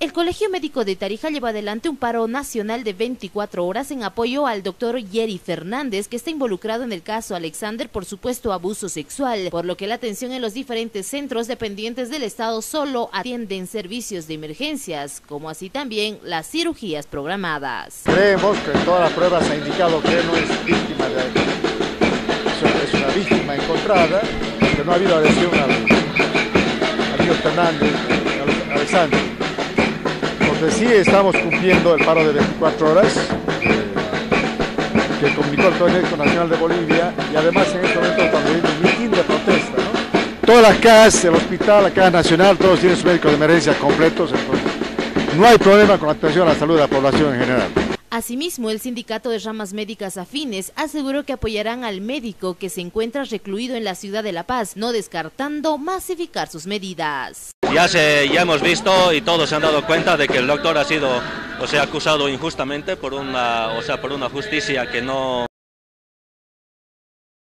El Colegio Médico de Tarija lleva adelante un paro nacional de 24 horas en apoyo al doctor Yeri Fernández, que está involucrado en el caso Alexander por supuesto abuso sexual, por lo que la atención en los diferentes centros dependientes del Estado solo atienden servicios de emergencias, como así también las cirugías programadas. Creemos que todas las pruebas han indicado que no es víctima es una víctima encontrada, que no ha habido agresión al hijo Fernández, Alexander. Entonces sí estamos cumpliendo el paro de 24 horas que comunicó el Colegio Nacional de Bolivia, y además en este momento estamos viendo un mitin de protesta, ¿no? Todas las CAS, el hospital, la CAS Nacional, todos tienen sus médicos de emergencia completos, entonces no hay problema con la atención a la salud de la población en general. Asimismo, el sindicato de ramas médicas afines aseguró que apoyarán al médico que se encuentra recluido en la ciudad de La Paz, no descartando masificar sus medidas. Ya hemos visto y todos se han dado cuenta de que el doctor ha sido, acusado injustamente por una justicia que no